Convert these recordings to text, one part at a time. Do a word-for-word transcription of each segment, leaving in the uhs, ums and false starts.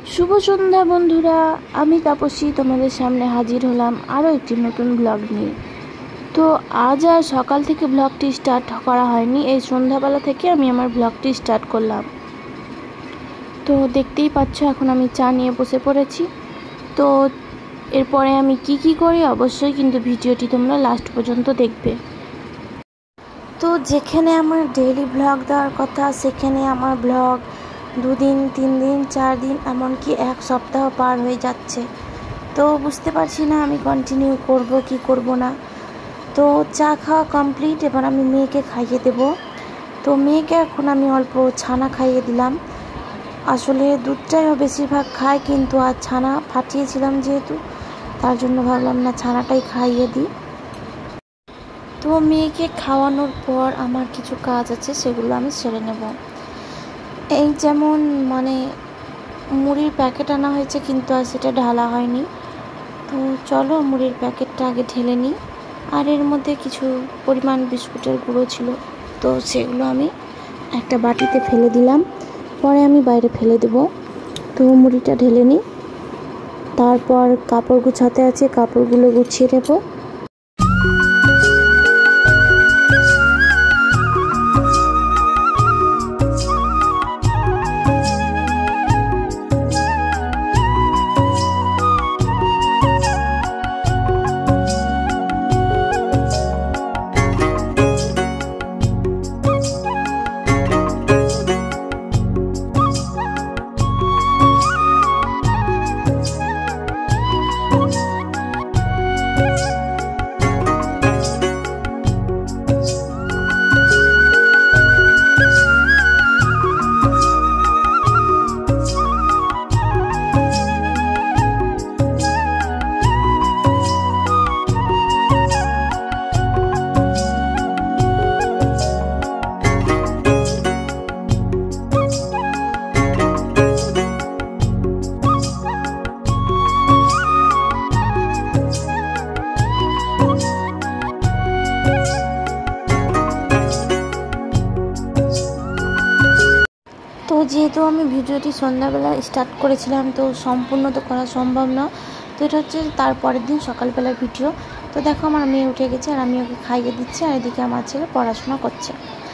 শুভ সন্ধ্যা বন্ধুরা, আমি তাপসী তোমাদের সামনে হাজির হলাম আরও একটি নতুন ব্লগ নিয়ে। তো আজ আর সকাল থেকে ব্লগটি স্টার্ট করা হয়নি, এই সন্ধ্যাবেলা থেকে আমি আমার ব্লগটি স্টার্ট করলাম। তো দেখতেই পাচ্ছ এখন আমি চা নিয়ে বসে পড়েছি। তো এরপরে আমি কি কি করি অবশ্যই কিন্তু ভিডিওটি তোমরা লাস্ট পর্যন্ত দেখবে। তো যেখানে আমার ডেইলি ব্লগ দেওয়ার কথা সেখানে আমার ব্লগ দুদিন তিন দিন চার দিন এমনকি এক সপ্তাহ পার হয়ে যাচ্ছে। তো বুঝতে পারছি না আমি কন্টিনিউ করব কি করব না। তো চা খাওয়া কমপ্লিট, এবার আমি মেয়েকে খাইয়ে দেব। তো মেয়েকে এখন আমি অল্প ছানা খাইয়ে দিলাম। আসলে দুধটাই ও বেশিরভাগ খায়, কিন্তু আজ ছানা ফাটিয়েছিলাম যেহেতু, তার জন্য ভাবলাম না ছানাটাই খাইয়ে দিই। তো মেয়েকে খাওয়ানোর পর আমার কিছু কাজ আছে, সেগুলো আমি সেরে নেব। এই যেমন মানে মুড়ির প্যাকেট আনা হয়েছে, কিন্তু আর সেটা ঢালা হয়নি। তো চলো মুড়ির প্যাকেটটা আগে ঢেলে নিই। আর এর মধ্যে কিছু পরিমাণ বিস্কুটের গুঁড়ো ছিল, তো সেগুলো আমি একটা বাটিতে ফেলে দিলাম, পরে আমি বাইরে ফেলে দেব। তো মুড়িটা ঢেলে নিই, তারপর কাপড় গুছাতে আছে, কাপড়গুলো গুছিয়ে নেব। তো যেহেতু আমি ভিডিওটি সন্ধ্যাবেলা স্টার্ট করেছিলাম, তো সম্পূর্ণ তো করা সম্ভব না। তো এটা হচ্ছে তারপরের দিন সকালবেলার ভিডিও। তো দেখো আমার মেয়ে উঠে গেছে আর আমি ওকে খাইয়ে দিচ্ছি, আর এদিকে আমার ছেলে পড়াশোনা করছে।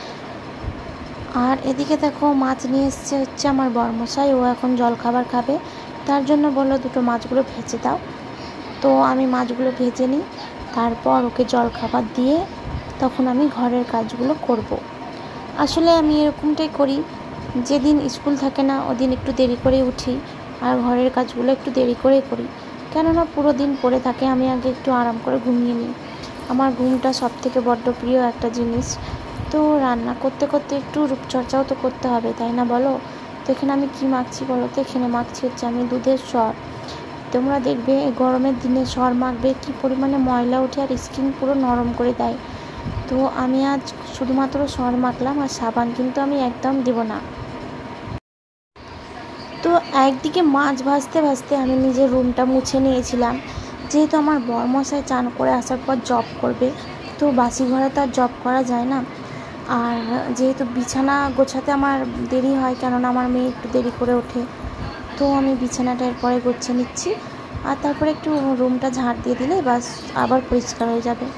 আর এদিকে দেখো মাছ নিয়ে এসছে হচ্ছে আমার বরমশাই, ও এখন জল খাবার খাবে, তার জন্য বললো দুটো মাছগুলো ভেজে দাও। তো আমি মাছগুলো ভেজে নিই, তারপর ওকে জল খাবার দিয়ে তখন আমি ঘরের কাজগুলো করব। আসলে আমি এরকমটাই করি, যেদিন স্কুল থাকে না ওদিন একটু দেরি করে উঠি, আর ঘরের কাজগুলো একটু দেরি করেই করি, কেননা পুরো দিন পড়ে থাকে। আমি আগে একটু আরাম করে ঘুমিয়ে নিই। আমার ঘুমটা সব থেকে বড্ড প্রিয় একটা জিনিস। তো রান্না করতে করতে একটু রূপচর্চাও তো করতে হবে, তাই না বলো? তো এখানে আমি কি মাখছি বলো তো? এখানে মাখছি হচ্ছে আমি দুধের সর। তোমরা দেখবে এই গরমের দিনে সর মাখবে কি পরিমাণে ময়লা ওঠে আর স্কিন পুরো নরম করে দেয়। তো আমি আজ শুধুমাত্র সর মাখলাম, আর সাবান কিন্তু আমি একদম দেব না। তো একদিকে মাছ ভাজতে ভাজতে আমি নিজের রুমটা মুছে নিয়েছিলাম, যেহেতু আমার বরমশাই চান করে আসার পর জব করবে, তো বাসি ঘরে তো আর জব করা যায় না। আর যেহেতু বিছানা গোছাতে আমার দেরি হয়, কেননা আমার মেয়ে একটু দেরি করে ওঠে, তো আমি বিছানাটা এরপরে গুছিয়ে নিচ্ছি। আর তারপরে একটু রুমটা ঝাড় দিয়ে দিলে বাস আবার পরিষ্কার হয়ে যাবে।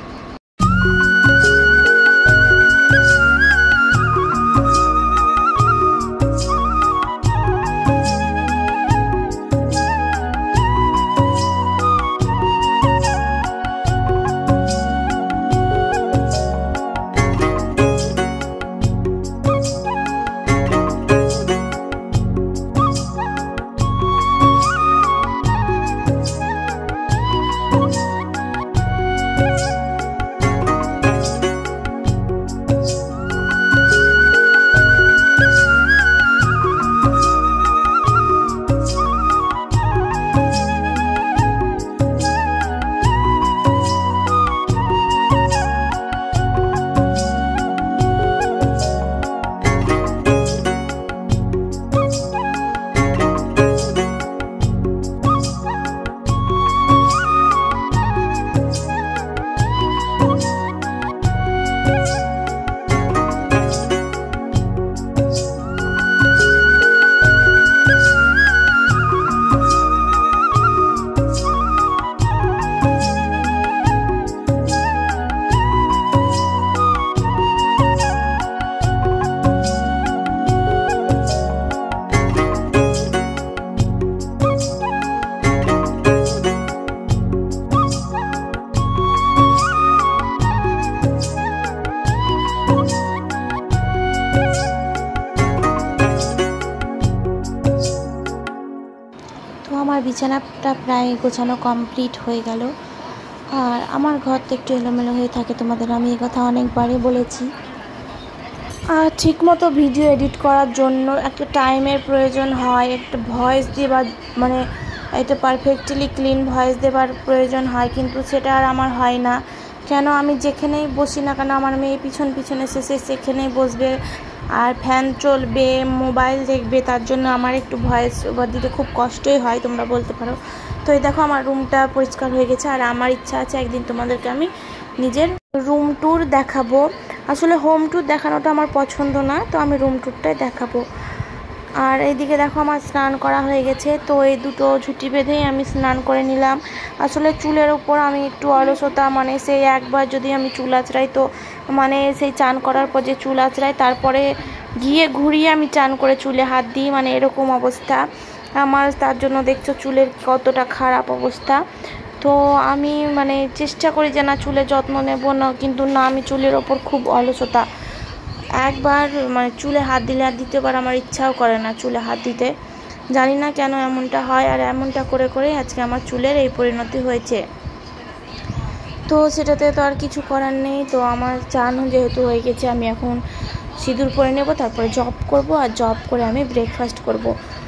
আমার বিছানাটা প্রায় গোছানো কমপ্লিট হয়ে গেল। আর আমার ঘর তো একটু এলোমেলো হয়ে থাকে, তোমাদের আমি এই কথা অনেকবারই বলেছি। আর ঠিকমতো ভিডিও এডিট করার জন্য একটা টাইমের প্রয়োজন হয়, একটা ভয়েস দেওয়ার মানে একটা পারফেক্টলি ক্লিন ভয়েস দেওয়ার প্রয়োজন হয়, কিন্তু সেটা আর আমার হয় না। কেন, আমি যেখানেই বসি না কেন আমার মেয়ে পিছন পিছনে শেষে সেখানেই বসবে আর ফ্যান চলবে, মোবাইল দেখবে, তার জন্য আমার একটু ভয়েস ওভার দিতে খুব কষ্টই হয়, তোমরা বলতে পারো। তো এই দেখো আমার রুমটা পরিষ্কার হয়ে গেছে, আর আমার ইচ্ছা আছে একদিন তোমাদেরকে আমি নিজের রুম ট্যুর দেখাবো। আসলে হোম ট্যুর দেখানোটা আমার পছন্দ না, তো আমি রুম ট্যুরটাই দেখাবো। আর এইদিকে দেখো আমার স্নান করা হয়ে গেছে, তো এই দুটো ঝুঁটি বেঁধেই আমি স্নান করে নিলাম। আসলে চুলের ওপর আমি একটু অলসতা, মানে সেই একবার যদি আমি চুল আঁচড়াই তো মানে সেই চান করার পর যে চুল আঁচড়াই তারপরে গিয়ে ঘুরিয়ে আমি চান করে চুলে হাত দিই, মানে এরকম অবস্থা আমার। তার জন্য দেখছো চুলের কতটা খারাপ অবস্থা। তো আমি মানে চেষ্টা করি যে না চুলের যত্ন নেব না, কিন্তু না, আমি চুলের ওপর খুব অলসতা। একবার মানে চুলে হাত দিলে আর দ্বিতীয়বার আমার ইচ্ছাও করে না চুলে হাত দিতে। জানি না কেন এমনটা হয়, আর এমনটা করে করে আজকে আমার চুলের এই পরিণতি হয়েছে। তো সেটাতে তো আর কিছু করার নেই। তো আমার চান যেহেতু হয়ে গেছে, আমি এখন সিঁদুর পরে নেব, তারপরে জব করব, আর জব করে আমি ব্রেকফাস্ট করব।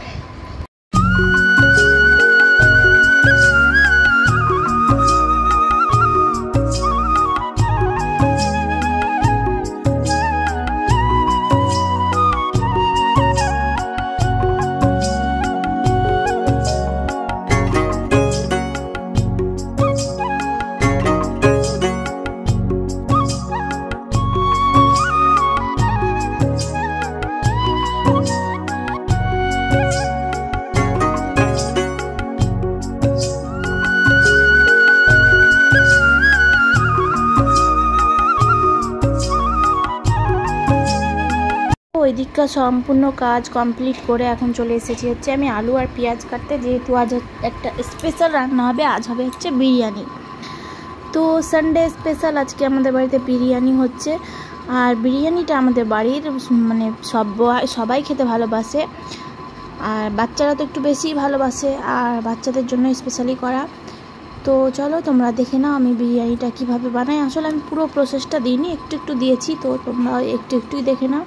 ওই দিকটা সম্পূর্ণ কাজ কমপ্লিট করে এখন চলে এসেছি হচ্ছে আমি আলু আর পেঁয়াজ কাটতে, যেহেতু আজ একটা স্পেশাল রান্না হবে। আজ হবে হচ্ছে বিরিয়ানি। তো সানডে স্পেশাল আজকে আমাদের বাড়িতে বিরিয়ানি হচ্ছে। আর বিরিয়ানিটা আমাদের বাড়ির মানে সব সবাই খেতে ভালোবাসে, আর বাচ্চারা তো একটু বেশিই ভালোবাসে, আর বাচ্চাদের জন্য স্পেশালি করা। তো চলো তোমরা দেখে নাও আমি বিরিয়ানিটা কিভাবে বানাই। আসলে আমি পুরো প্রসেসটা দিইনি, একটু একটু দিয়েছি, তো তোমরা একটু একটুই দেখে নাও।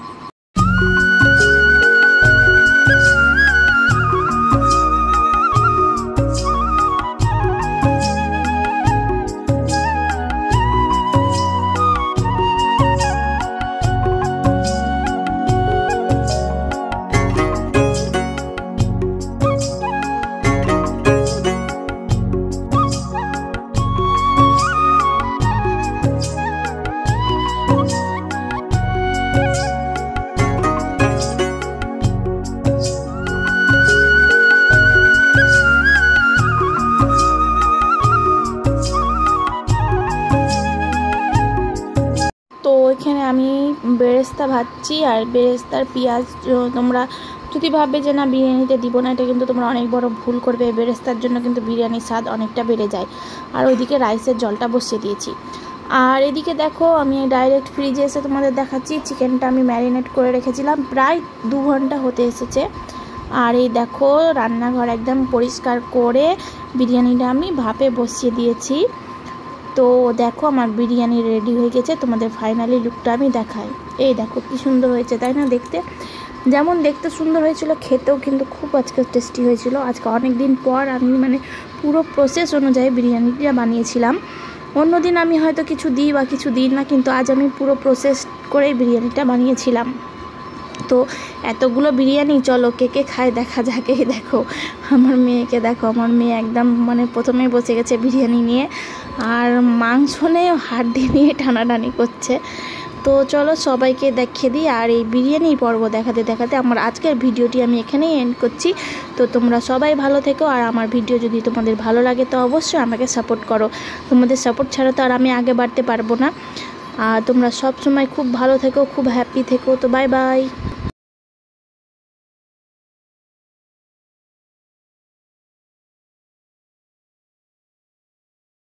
তো এখানে আমি বেরেস্তা ভাজছি, আর বেরেস্তার পেঁয়াজ তোমরা যদি ভাববে যে না বিরিয়ানিতে দিব না, এটা কিন্তু তোমরা অনেক বড় ভুল করবে। বেরেস্তার জন্য কিন্তু বিরিয়ানির স্বাদ অনেকটা বেড়ে যায়। আর ওইদিকে রাইসের জলটা বসিয়ে দিয়েছি। আর এদিকে দেখো আমি ডাইরেক্ট ফ্রিজে এসে তোমাদের দেখাচ্ছি, চিকেনটা আমি ম্যারিনেট করে রেখেছিলাম, প্রায় দু ঘন্টা হতে এসেছে। আর এই দেখো রান্নাঘর একদম পরিষ্কার করে বিরিয়ানিটা আমি ভাপে বসিয়ে দিয়েছি। তো দেখো আমার বিরিয়ানি রেডি হয়ে গেছে, তোমাদের ফাইনালি লুকটা আমি দেখাই। এই দেখো কি সুন্দর হয়েছে, তাই না? দেখতে যেমন দেখতে সুন্দর হয়েছিল, খেতেও কিন্তু খুব আজকে টেস্টি হয়েছিল। আজকে অনেক দিন পর আমি মানে পুরো প্রসেস অনুযায়ী বিরিয়ানিটা বানিয়েছিলাম। অন্যদিন আমি হয়তো কিছু দিই বা কিছু দিই না, কিন্তু আজ আমি পুরো প্রসেস করেই বিরিয়ানিটা বানিয়েছিলাম। তো এতগুলো বিরিয়ানি, চলো কে কে খায় দেখা যাক। এই দেখো আমার মেয়েকে দেখো, আমার মেয়ে একদম মানে প্রথমেই বসে গেছে বিরিয়ানি নিয়ে, আর মাংস নিয়ে হাড্ডি নিয়ে টানাটানি করছে। তো চলো সবাইকে দেখিয়ে দিই। আর এই বিরিয়ানি পর্ব দেখাতে দেখাতে আমার আজকের ভিডিওটি আমি এখানেই এন্ড করছি। তো তোমরা সবাই ভালো থেকো, আর আমার ভিডিও যদি তোমাদের ভালো লাগে তো অবশ্যই আমাকে সাপোর্ট করো। তোমাদের সাপোর্ট ছাড়া তো আর আমি আগে বাড়তে পারবো না। আর তোমরা সব সময় খুব ভালো থেকো, খুব হ্যাপি থেকো। তো বাই বাই।